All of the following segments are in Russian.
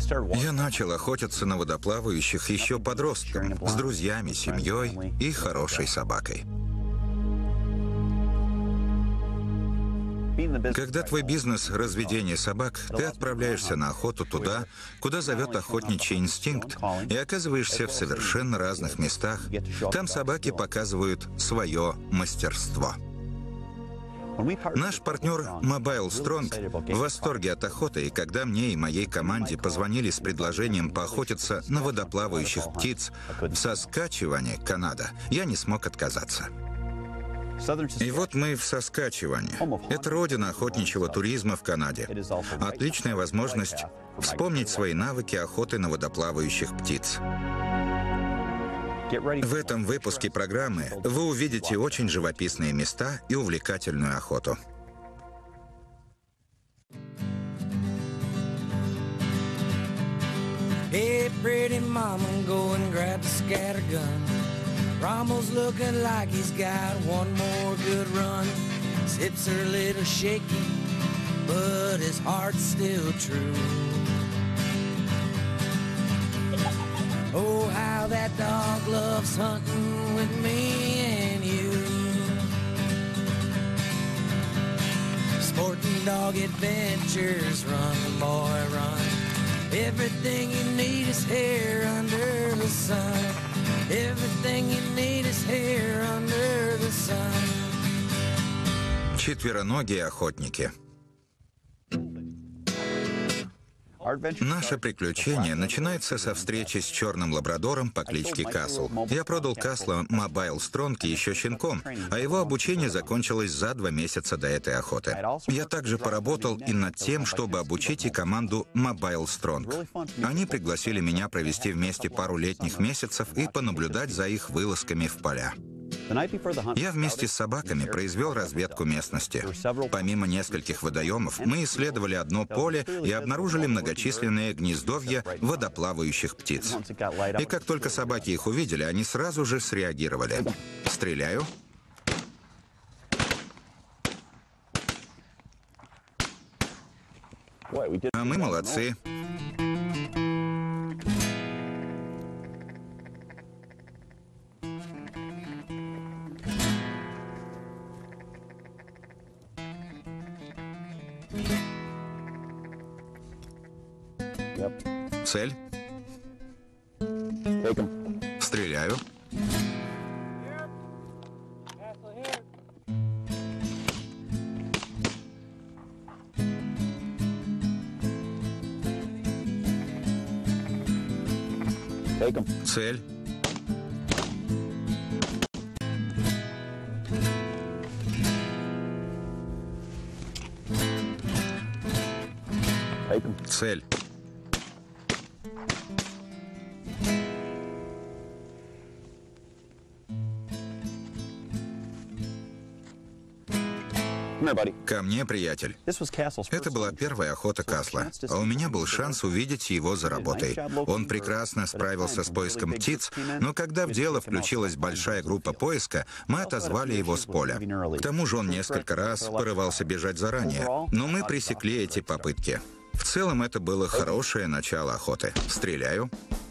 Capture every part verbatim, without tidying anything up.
Я начал охотиться на водоплавающих еще подростком, с друзьями, семьей и хорошей собакой. Когда твой бизнес — разведение собак, ты отправляешься на охоту туда, куда зовет охотничий инстинкт, и оказываешься в совершенно разных местах. Там собаки показывают свое мастерство. Наш партнер Mobile Strong в восторге от охоты, и когда мне и моей команде позвонили с предложением поохотиться на водоплавающих птиц в Саскачеване, Канада, я не смог отказаться. И вот мы в Саскачеване. Это родина охотничьего туризма в Канаде. Отличная возможность вспомнить свои навыки охоты на водоплавающих птиц. В этом выпуске программы вы увидите очень живописные места и увлекательную охоту. Hey, pretty mama, go and grab the scattergun. Rommel's looking like he's got one more good run. His hips are a little shaky, but his heart's still true. Oh, how that dog loves hunting with me and you. Sporting dog adventures, run, boy, run. Everything you need is here under the sun. Everything you need is here under the sun. Четвероногие охотники. Наше приключение начинается со встречи с черным лабрадором по кличке Касл. Я продал Касла Mobile Strong еще щенком, а его обучение закончилось за два месяца до этой охоты. Я также поработал и над тем, чтобы обучить и команду Mobile Strong. Они пригласили меня провести вместе пару летних месяцев и понаблюдать за их вылазками в поля. Я вместе с собаками произвел разведку местности. Помимо нескольких водоемов, мы исследовали одно поле и обнаружили многочисленные гнездовья водоплавающих птиц. И как только собаки их увидели, они сразу же среагировали. Стреляю. А мы молодцы. Цель. Стреляю. Цель. Цель. Ко мне, приятель. Это была первая охота Касла, а у меня был шанс увидеть его за работой. Он прекрасно справился с поиском птиц, но когда в дело включилась большая группа поиска, мы отозвали его с поля. К тому же он несколько раз порывался бежать заранее, но мы пресекли эти попытки. В целом это было хорошее начало охоты. Стреляю.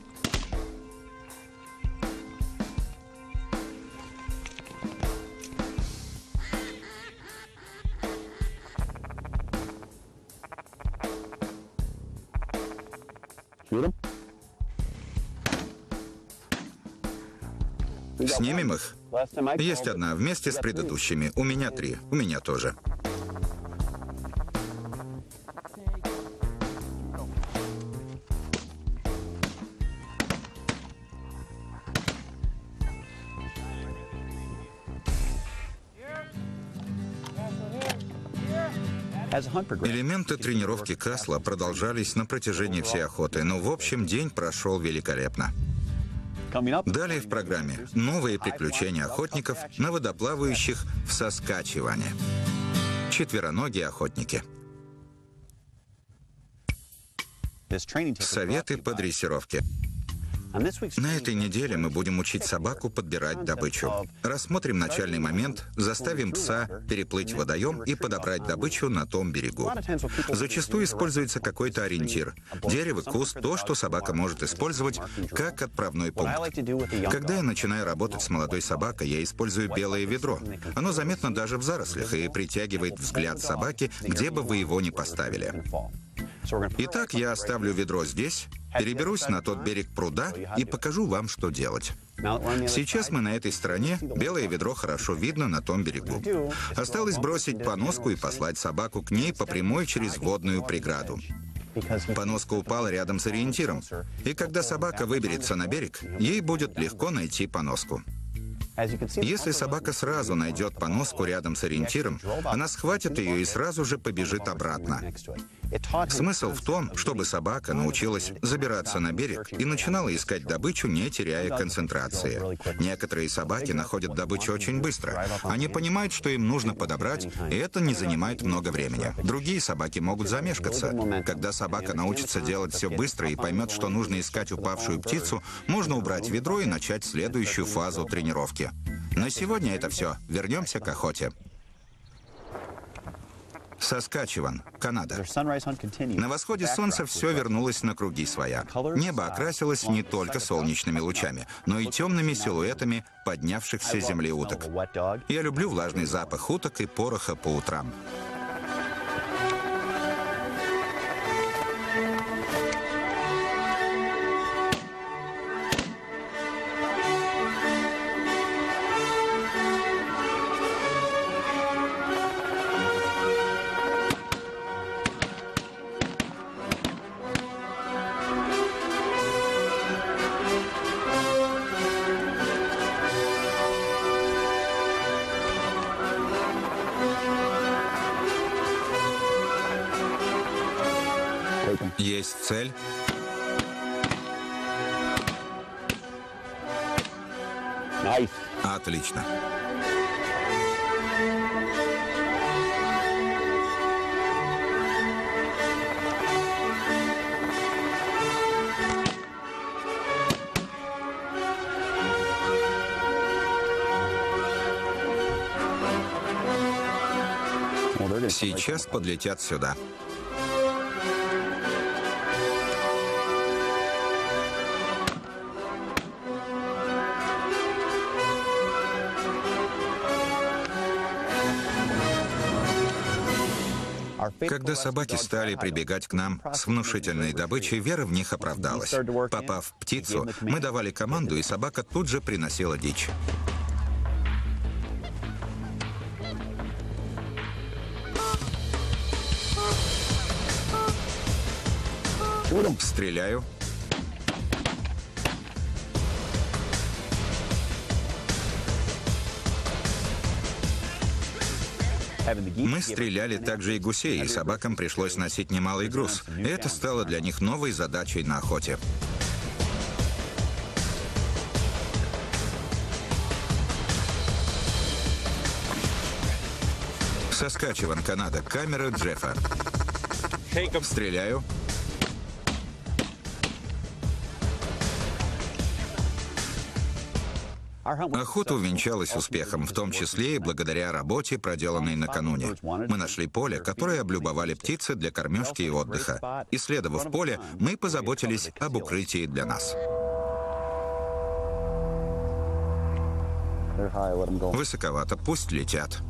Снимем их? Есть одна, вместе с предыдущими. У меня три. У меня тоже. Элементы тренировки Касла продолжались на протяжении всей охоты, но в общем день прошел великолепно. Далее в программе новые приключения охотников на водоплавающих в Саскачеване. Четвероногие охотники. Советы по дрессировке. На этой неделе мы будем учить собаку подбирать добычу. Рассмотрим начальный момент, заставим пса переплыть водоем и подобрать добычу на том берегу. Зачастую используется какой-то ориентир. Дерево, куст, то, что собака может использовать как отправной пункт. Когда я начинаю работать с молодой собакой, я использую белое ведро. Оно заметно даже в зарослях и притягивает взгляд собаки, где бы вы его ни поставили. Итак, я оставлю ведро здесь, переберусь на тот берег пруда и покажу вам, что делать. Сейчас мы на этой стороне, белое ведро хорошо видно на том берегу. Осталось бросить поноску и послать собаку к ней по прямой через водную преграду. Поноска упала рядом с ориентиром, и когда собака выберется на берег, ей будет легко найти поноску. Если собака сразу найдет поноску рядом с ориентиром, она схватит ее и сразу же побежит обратно. Смысл в том, чтобы собака научилась забираться на берег и начинала искать добычу, не теряя концентрации. Некоторые собаки находят добычу очень быстро. Они понимают, что им нужно подобрать, и это не занимает много времени. Другие собаки могут замешкаться. Когда собака научится делать все быстро и поймет, что нужно искать упавшую птицу, можно убрать ведро и начать следующую фазу тренировки. На сегодня это все. Вернемся к охоте. Саскачеван, Канада. На восходе солнца все вернулось на круги своя. Небо окрасилось не только солнечными лучами, но и темными силуэтами поднявшихся с земли уток. Я люблю влажный запах уток и пороха по утрам. Есть цель. Отлично. Сейчас подлетят сюда. Когда собаки стали прибегать к нам с внушительной добычей, вера в них оправдалась. Попав в птицу, мы давали команду, и собака тут же приносила дичь. Стреляю. Мы стреляли также и гусей, и собакам пришлось носить немалый груз. Это стало для них новой задачей на охоте. Саскачеван, Канада. Камера Джеффа. Стреляю. Охота увенчалась успехом, в том числе и благодаря работе, проделанной накануне. Мы нашли поле, которое облюбовали птицы для кормежки и отдыха. Исследовав поле, мы позаботились об укрытии для нас. Высоковато, пусть летят.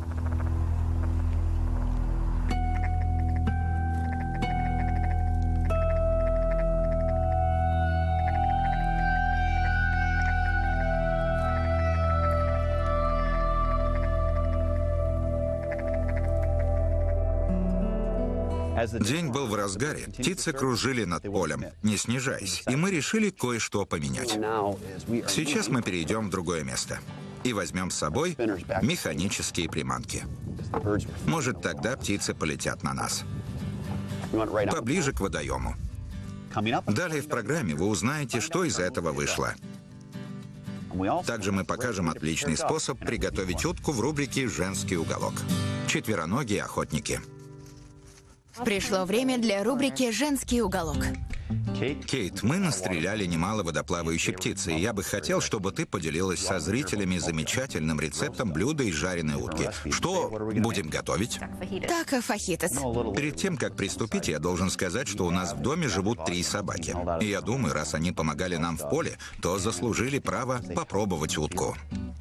День был в разгаре, птицы кружили над полем, не снижаясь, и мы решили кое-что поменять. Сейчас мы перейдем в другое место и возьмем с собой механические приманки. Может, тогда птицы полетят на нас. Поближе к водоему. Далее в программе вы узнаете, что из этого вышло. Также мы покажем отличный способ приготовить утку в рубрике «Женский уголок». Четвероногие охотники. Пришло время для рубрики «Женский уголок». Кейт, мы настреляли немало водоплавающей птицы, и я бы хотел, чтобы ты поделилась со зрителями замечательным рецептом блюда из жареной утки. Что будем готовить? Тако фахитос. Перед тем, как приступить, я должен сказать, что у нас в доме живут три собаки. И я думаю, раз они помогали нам в поле, то заслужили право попробовать утку.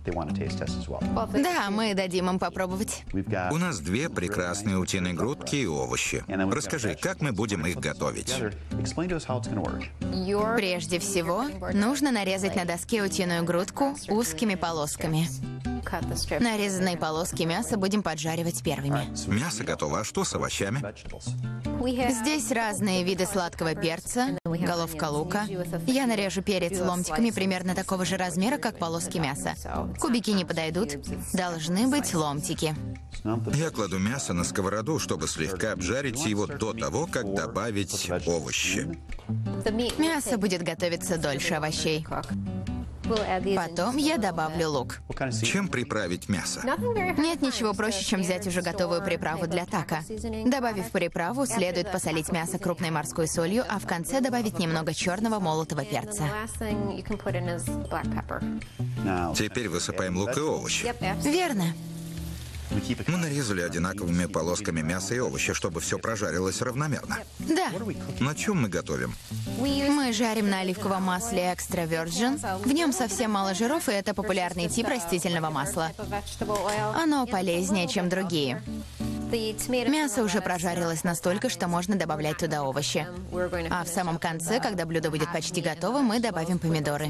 Да, мы дадим им попробовать. У нас две прекрасные утиные грудки и овощи. Расскажи, как мы будем их готовить? Прежде всего, нужно нарезать на доске утиную грудку узкими полосками. Нарезанные полоски мяса будем поджаривать первыми. Мясо готово, а что с овощами? Здесь разные виды сладкого перца, головка лука. Я нарежу перец ломтиками примерно такого же размера, как полоски мяса. Кубики не подойдут, должны быть ломтики. Я кладу мясо на сковороду, чтобы слегка обжарить его до того, как добавить овощи. Мясо будет готовиться дольше овощей. Потом я добавлю лук. Чем приправить мясо? Нет ничего проще, чем взять уже готовую приправу для тако. Добавив приправу, следует посолить мясо крупной морской солью, а в конце добавить немного черного молотого перца. Теперь высыпаем лук и овощи. Верно. Мы нарезали одинаковыми полосками мяса и овощи, чтобы все прожарилось равномерно. Да. На чем мы готовим? Мы жарим на оливковом масле Extra Virgin. В нем совсем мало жиров, и это популярный тип растительного масла. Оно полезнее, чем другие. Мясо уже прожарилось настолько, что можно добавлять туда овощи. А в самом конце, когда блюдо будет почти готово, мы добавим помидоры.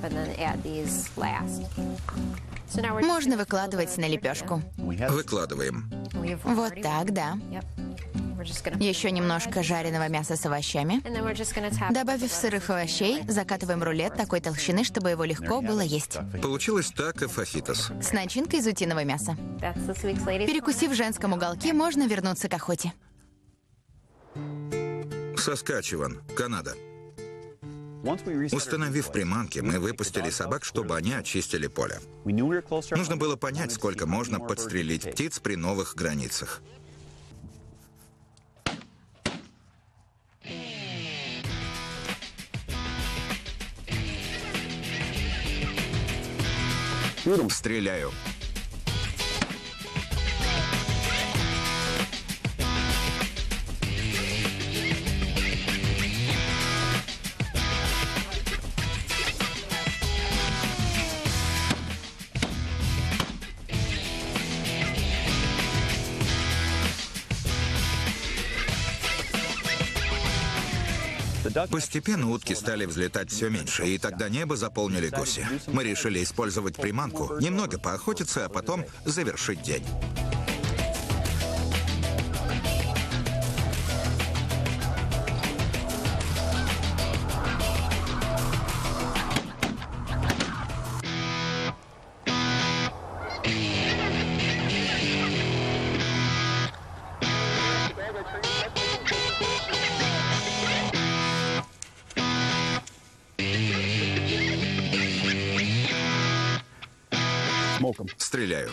Можно выкладывать на лепешку. Выкладываем. Вот так, да. Еще немножко жареного мяса с овощами. Добавив сырых овощей, закатываем рулет такой толщины, чтобы его легко было есть. Получилось тако фахитос. С начинкой из утиного мяса. Перекусив в женском уголке, можно вернуться к охоте. Соскачеван, Канада. Установив приманки, мы выпустили собак, чтобы они очистили поле. Нужно было понять, сколько можно подстрелить птиц при новых границах. Стреляю. Постепенно утки стали взлетать все меньше, и тогда небо заполнили гуси. Мы решили использовать приманку, немного поохотиться, а потом завершить день. Стреляю.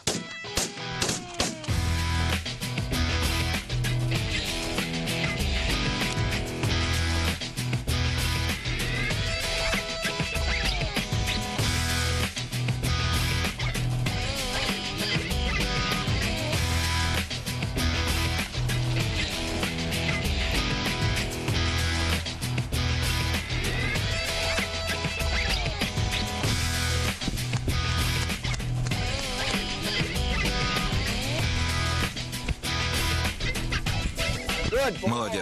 Молодец.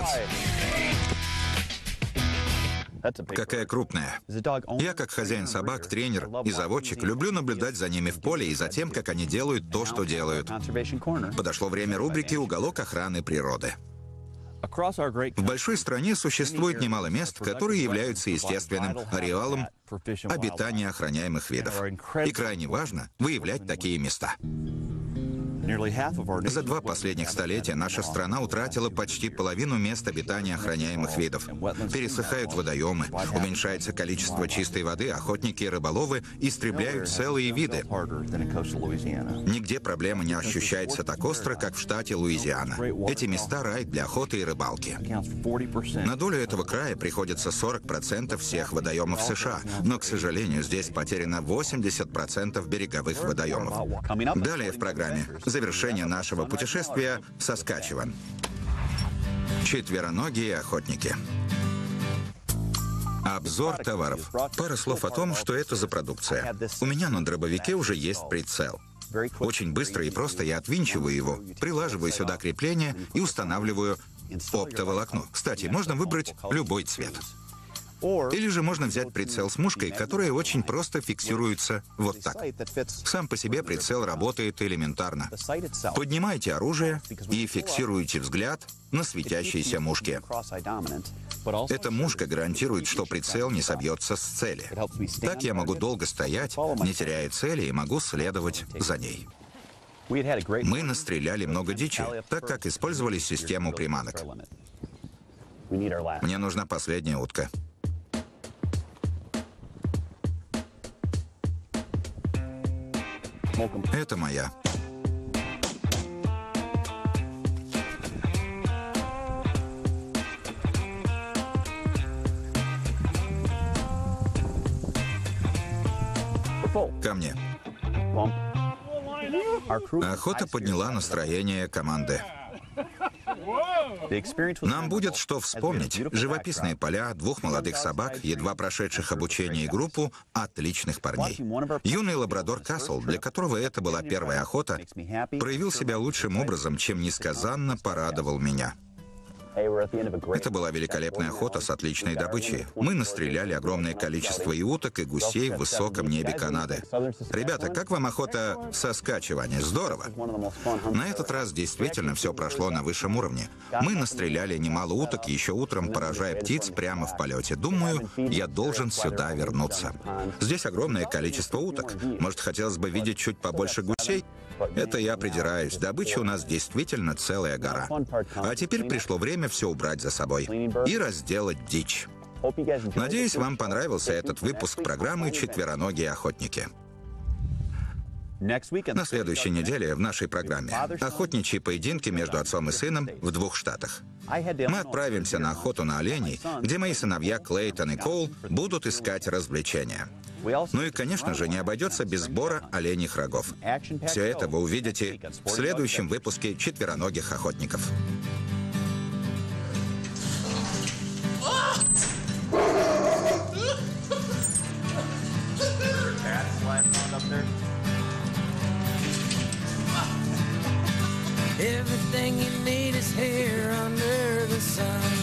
Какая крупная. Я, как хозяин собак, тренер и заводчик, люблю наблюдать за ними в поле и за тем, как они делают то, что делают. Подошло время рубрики «Уголок охраны природы». В большой стране существует немало мест, которые являются естественным ареалом обитания охраняемых видов. И крайне важно выявлять такие места. За два последних столетия наша страна утратила почти половину мест обитания охраняемых видов. Пересыхают водоемы, уменьшается количество чистой воды, охотники и рыболовы истребляют целые виды. Нигде проблема не ощущается так остро, как в штате Луизиана. Эти места — рай для охоты и рыбалки. На долю этого края приходится сорок процентов всех водоемов США, но, к сожалению, здесь потеряно восемьдесят процентов береговых водоемов. Далее в программе завершение нашего путешествия в Саскачеван. Четвероногие охотники. Обзор товаров. Пара слов о том, что это за продукция. У меня на дробовике уже есть прицел. Очень быстро и просто я отвинчиваю его, прилаживаю сюда крепление и устанавливаю оптоволокно. Кстати, можно выбрать любой цвет. Или же можно взять прицел с мушкой, которая очень просто фиксируется вот так. Сам по себе прицел работает элементарно. Поднимаете оружие и фиксируете взгляд на светящейся мушке. Эта мушка гарантирует, что прицел не собьется с цели. Так я могу долго стоять, не теряя цели, и могу следовать за ней. Мы настреляли много дичи, так как использовали систему приманок. Мне нужна последняя утка. Это моя. Ко мне. Охота подняла настроение команды. Нам будет что вспомнить. Живописные поля, двух молодых собак, едва прошедших обучение и группу отличных парней. Юный лабрадор Касл, для которого это была первая охота, проявил себя лучшим образом, чем несказанно порадовал меня. Это была великолепная охота с отличной добычей. Мы настреляли огромное количество и уток, и гусей в высоком небе Канады. Ребята, как вам охота в Саскачеване? Здорово! На этот раз действительно все прошло на высшем уровне. Мы настреляли немало уток, еще утром поражая птиц прямо в полете. Думаю, я должен сюда вернуться. Здесь огромное количество уток. Может, хотелось бы видеть чуть побольше гусей? Это я придираюсь. Добыча у нас действительно целая гора. А теперь пришло время все убрать за собой и разделать дичь. Надеюсь, вам понравился этот выпуск программы «Четвероногие охотники». На следующей неделе в нашей программе охотничьи поединки между отцом и сыном в двух штатах. Мы отправимся на охоту на оленей, где мои сыновья Клейтон и Коул будут искать развлечения. Ну и, конечно же, не обойдется без сбора оленьих рогов. Все это вы увидите в следующем выпуске «Четвероногих охотников». Everything you need is here under the sun.